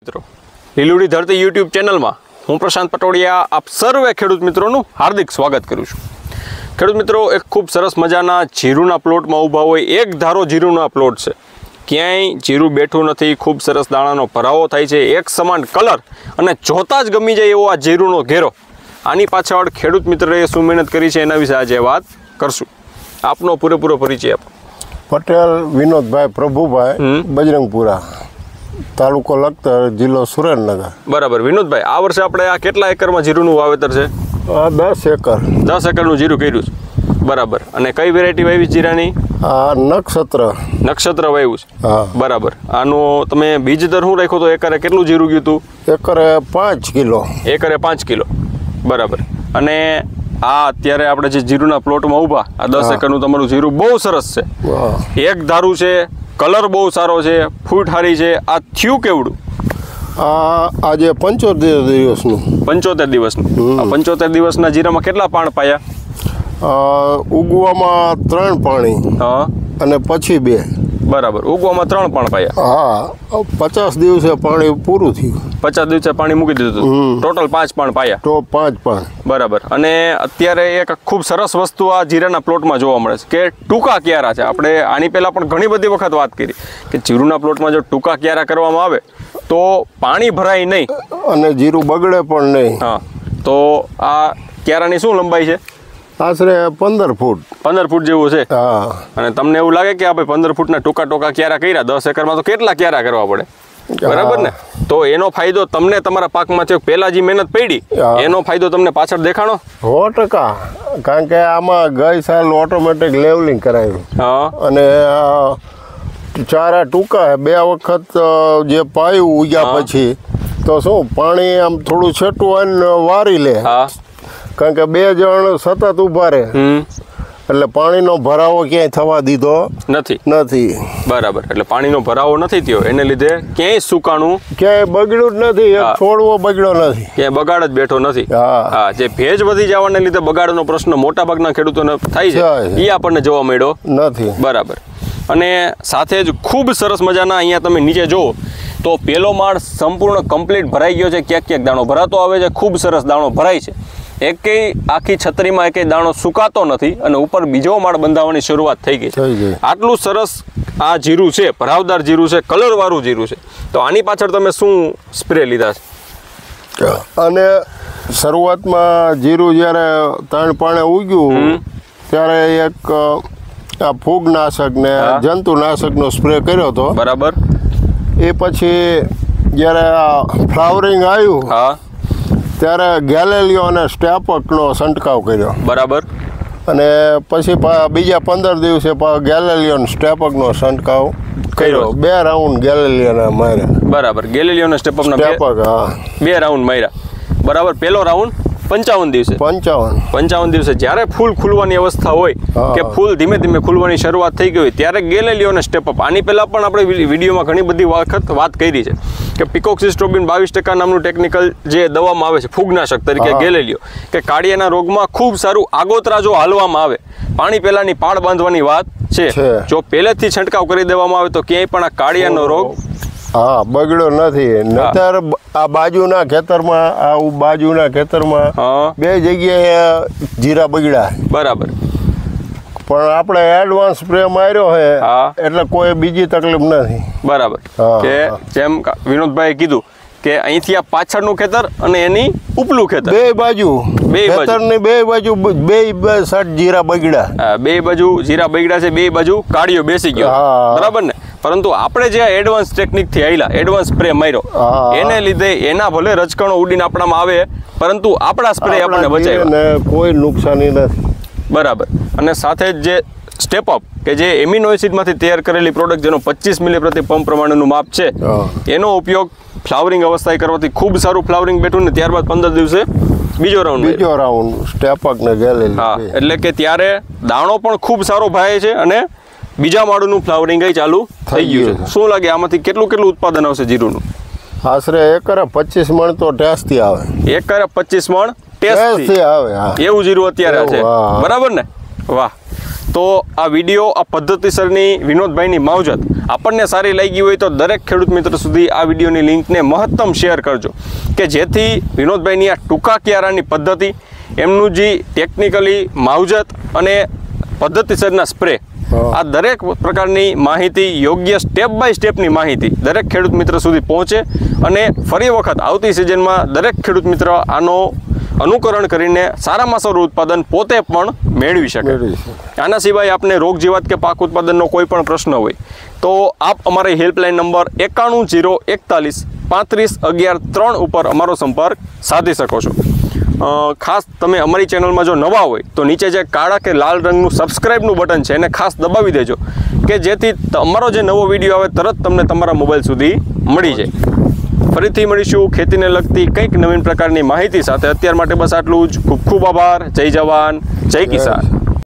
મિત્રો લીલુડી ધરતી યુટ્યુબ ચેનલમાં હું પ્રશાંત પટોડિયા આપ સર્વે ખેડૂત મિત્રોનું હાર્દિક સ્વાગત કરું છું। ખેડૂત મિત્રો, એક ખૂબ સરસ મજાના જીરુના પ્લોટમાં ઊભા હોય। એક ધારો જીરુના પ્લોટ છે, ક્યાંય જીરું બેઠું નથી, ખૂબ સરસ દાણાનો ભરાવો થાય છે, એક સમાન કલર અને જોતા જ ગમી જાય એવો આ જીરુનો ઘેરો। આની પાછળ ખેડૂત મિત્રએ શું મહેનત કરી છે એના વિશે આજે વાત કરશું। આપનો પૂરેપૂરો પરિચય આપો। પટેલ વિનોદભાઈ પ્રભુભાઈ, બજરંગપુરા, તાલુકો લખતર, જિલ્લો સુરેન્દ્રનગર। બરાબર વિનોદભાઈ, આ વર્ષે આપણે આ કેટલા એકરમાં જીરુનું વાવેતર છે? 10 એકર। 10 એકરનું જીરું કર્યું છે, બરાબર। અને કઈ વેરાયટી વાવી જીરાની? નક્ષત્ર વાવ્યું છે, બરાબર। આનો તમે બીજ દર શું રાખ્યો તો? એકરે કેટલું જીરું ગયું હતું? એકરે 5 કિલો। એકરે 5 કિલો, બરાબર। અને આ અત્યારે આપણે જે જીરુના પ્લોટમાં ઊભા, આ 10 એકરનું તમારું જીરું બહુ સરસ છે, એક ધારું છે, કલર બહુ સારો છે, ફૂટ સારી છે। આ થયું કેવડું? આજે 75 દિવસનું। 75 દિવસનું। 75 દિવસના જીરામાં કેટલા પાણ પાયા? ઉગવામાં 3 પાણી, હા, અને પછી 2। બરાબર, ઉગવામાં 3 પાણ પાયા। હા, 50 દિવસે પાણી પૂરું થયું। 50 દિવસે પાણી મૂકી દીધું, ટોટલ 5 પાણ પાયા। તો 5 પાણ, બરાબર। અને અત્યારે એક ખૂબ સરસ વસ્તુ આ જીરાના પ્લોટમાં જોવા મળે છે કે ટૂંકા ક્યારા છે। આપણે આની પહેલાં પણ ઘણી બધી વખત વાત કરી કે જીરુના પ્લોટમાં જો ટૂંકા ક્યારા કરવામાં આવે તો પાણી ભરાય નહીં અને જીરું બગડે પણ નહીં। હા, તો આ ક્યારાની શું લંબાઈ છે? આશરે 15 ફૂટ। 15 ફૂટ જેવું છે। હા। અને તમને એવું લાગે કે આપણે 15 ફૂટના ટૂંકા ક્યારા કર્યા, 10 એકરમાં તો કેટલા ક્યારા કરવા પડે, બરાબર ને? તો એનો ફાયદો તમને તમારા પાકમાં થયો, પહેલા જે મહેનત પડી એનો ફાયદો તમને પાછળ દેખાણો? 100%। કારણ કે આમાં ગઈ સાલ ઓટોમેટિક લેવલિંગ કરાવ્યું। હા। અને ચારા ટૂંકા 2 વખત જે પાયું ઉગ્યા પછી તો શું પાણી આમ થોડું છેટું હોય ને વારી લે। હા, કારણ કે 2 જણ સતત ઊભા રહે એટલે પાણીનો ભરાવો ક્યાંય થવા દીધો નથી। બરાબર, એટલે પાણીનો ભરાવો નથી થયો, એને લીધે ક્યાંય સુકાણું ક્યાંય બગડ્યું જ નથી, એક છોડવો બગડ્યો નથી, ક્યાંય બગાડ જ બેઠો નથી। હા, જે ભેજ વધી જવાને લીધે બગાડનો પ્રશ્ન મોટા ભાગના ખેડૂતોને થાય છે એ આપણને જોવા મળ્યો નથી, બરાબર। અને સાથે જ ખૂબ સરસ મજાના અહીંયા તમે નીચે જુઓ તો પેલો માળ સંપૂર્ણ કમ્પ્લીટ ભરાઈ ગયો છે, ક્યાંક દાણો ભરાતો આવે છે, ખૂબ સરસ દાણો ભરાય છે, એકેય આખી છત્રીમાં એકેય દાણો સુકાતો નથી અને ઉપર બીજો માળ બંધાવવાની શરૂઆત થઈ ગઈ છે। આટલું સરસ આ જીરું છે, ભરાવદાર જીરું છે, કલરવાળું જીરું છે, તો આની પાછળ તમે શું સ્પ્રે લીધા છે? અને શરૂઆતમાં જીરું જ્યારે 3 પાણે ઉગ્યું ત્યારે એક આ ફૂગનાશક ને જંતુનાશકનો સ્પ્રે કર્યો હતો, બરાબર। એ પછી જ્યારે આ ફ્લાવરિંગ આવ્યું, હા, ત્યારે ગેલેલિયો અને સ્ટેપકનો છંટકાવ કર્યો, બરાબર। અને પછી બીજા 15 દિવસે ગેલેલિયો અને સ્ટેપકનો છંટકાવ કર્યો। 2 રાઉન્ડ ગેલેલિયોના માર્યા, બરાબર। ગેલેલિયો અને સ્ટેપક, હા, 2 રાઉન્ડ માર્યા, બરાબર। પહેલો રાઉન્ડ 55 દિવસે, 55 દિવસે જ્યારે ફૂલ ખુલવાની અવસ્થા હોય કે ફૂલ ધીમે ધીમે ખુલવાની શરૂઆત થઈ ગઈ હોય ત્યારે ગેલેલિયો અને સ્ટેપઅપ। આની પહેલાં પણ આપણે વિડીયોમાં ઘણી બધી વખત વાત કરી છે કે પિકોક્સિસ્ટ્રોબિન 22% નામનું ટેકનિકલ જે દવામાં આવે છે ફૂગનાશક તરીકે ગેલેલિયો, કે કાળિયાના રોગમાં ખૂબ સારું આગોતરા જો હાલવામાં આવે, પાણી પહેલાંની પાળ બાંધવાની વાત છે, જો પહેલેથી છંટકાવ કરી દેવામાં આવે તો ક્યાંય પણ આ કાળિયાનો રોગ બગડ્યો નથી। નહીતર આ બાજુના ખેતરમાં 2 જગ્યાએ જીરા બગડ્યા, બરાબર। પણ આપણે એડવાન્સ સ્પ્રે માર્યો છે એટલે કોઈ બીજી તકલીફ નથી, બરાબર। કે જેમ વિનોદભાઈએ કીધું કે અહીંથી આ પાછળનું ખેતર અને એની ઉપલું ખેતર, 2 બાજુ ખેતરની 2 બાજુ 2 સાઈડ જીરા બગડ્યા, 2 બાજુ જીરા બગડ્યા છે, 2 બાજુ કાળિયો બેસી ગયો, બરાબર ને? પરંતુ આપણે જે એડવાન્સ ટેકનિકથી આવેલા, એડવાન્સ સ્પ્રે માર્યો, એને લીધે એના ભલે રજકણો ઉડીને આપણામાં આવે પરંતુ આપણા સ્પ્રે આપણને બચાવ્યા, કોઈ નુકસાની નથી, બરાબર। અને સાથે જ જે સ્ટેપઅપ કે જે એમિનો એસિડમાંથી તૈયાર કરેલી પ્રોડક્ટ જેનો 25 મિલી પ્રતિ પંપ પ્રમાણેનું માપ છે, એનો ઉપયોગ ફ્લાવરિંગ અવસ્થાએ કરવાથી ખૂબ સારું ફ્લાવરિંગ બેઠું ને ત્યારબાદ 15 દિવસે બીજો રાઉન્ડ સ્ટેપઅપ ને ગેલેલિયો, હા, એટલે કે ત્યારે દાણો પણ ખૂબ સારો ભાય છે અને બીજા માળનું ફ્લાવરિંગ ચાલુ થઈ ગયું છે। શું લાગે આમાંથી કેટલું ઉત્પાદન આવશે જીરુનું? આશરે એકરે 25 મણ તો ટેસ્ટથી આવે, એકરે 25 મણ ટેસ્ટથી આવે, એવું જીરું અત્યારે છે, બરાબર ને? વાહ, તો આ વિડીયો આ પદ્ધતિસરની વિનોદભાઈની માવજત આપણને સારી લાગી હોય તો દરેક ખેડૂત મિત્ર સુધી આ વિડીયોની લિંકને મહત્તમ શેર કરજો કે જેથી વિનોદભાઈની આ ટૂંકા ક્યારાની પદ્ધતિ, એમનું જે ટેકનિકલી માવજત અને પદ્ધતિસરના સ્પ્રે, આ દરેક પ્રકારની માહિતી, યોગ્ય સ્ટેપ બાય સ્ટેપની માહિતી દરેક ખેડૂત મિત્ર સુધી પહોંચે અને ફરી વખત આવતી સિઝનમાં દરેક ખેડૂત મિત્ર આનો અનુકરણ કરીને સારામાં સારું ઉત્પાદન પોતે પણ મેળવી શકે. આના સિવાય આપને રોગ જીવાત કે પાક ઉત્પાદનનો કોઈ પણ પ્રશ્ન હોય તો આપ અમારી હેલ્પલાઇન નંબર 9101413511 ઉપર અમારો સંપર્ક સાધી શકો છો. ખાસ તમે અમારી ચેનલમાં જો નવા હોય તો નીચે જે કાળા કે લાલ રંગનું સબસ્ક્રાઇબનું બટન છે એને ખાસ દબાવી દેજો કે જેથી અમારો જે નવો વિડીયો આવે તરત તમને તમારા મોબાઈલ સુધી મળી જાય. ફરીથી મળીશું ખેતીને લગતી કંઈક નવીન પ્રકારની માહિતી સાથે. અત્યાર માટે બસ આટલું જ. ખૂબ ખૂબ આભાર. જય જવાન, જય કિસાન.